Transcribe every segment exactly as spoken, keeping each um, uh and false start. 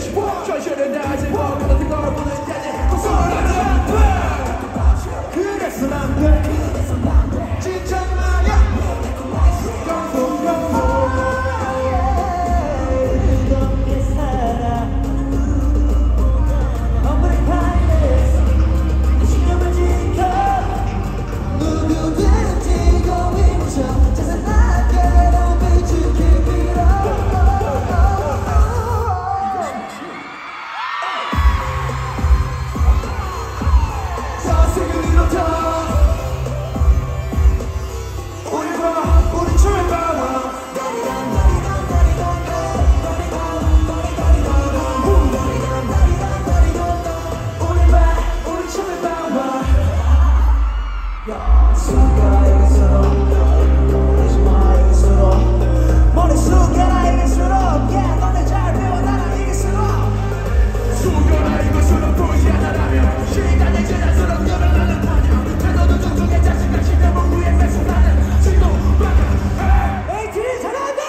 전시는 낮에 먹어도 걸 보는 자제 고소한 그래서 난돼 진짜 말야 영국 영국 뜨겁게 살아 Open kindness 신념을 지켜 누구든 뛰고 있죠 자산하게로 빛을 키비로 자식을 잃었다 우리 봐 우리 춤을 봐봐 우리 봐 우리 춤을 봐봐 수가 이길수록 하지마 이길수록 머릿수가 이길수록 yeah 너네 잘 배워 나랑 이길수록 수가 이길수록 보이지 않아라면 시간이 지날수록 너를 나는 반영 태도도 존중해 자신과 신념을 위해 배속하는 지도 막아 에이티를 잘한다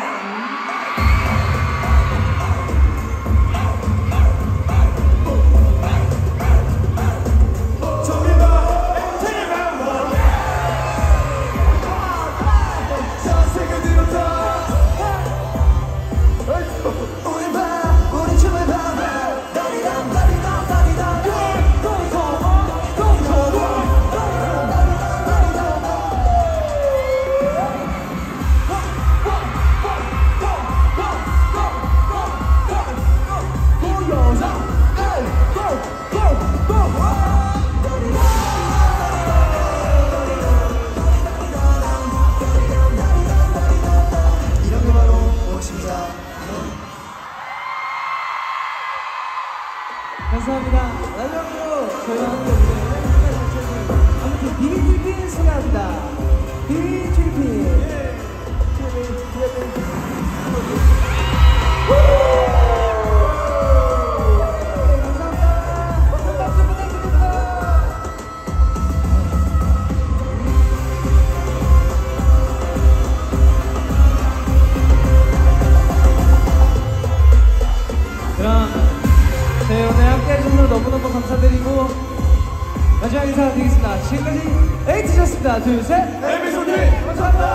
저리 봐 에이티를 봐봐 자식을 잃었다 우리 봐 우리 춤을 봐봐 다리랑 다리랑 다리랑 이런 게 바로 무엇입니다. 감사합니다. 마지막으로 저희와 함께 오늘 아무튼 비트리핀 소개합니다. 비트리핀. 그럼 저희 오늘 함께 해주셔서 너무너무 감사드리고 마지막 인사드리겠습니다. 지금까지 에이티였습니다. 둘, 셋! 에피소드 감사합니다.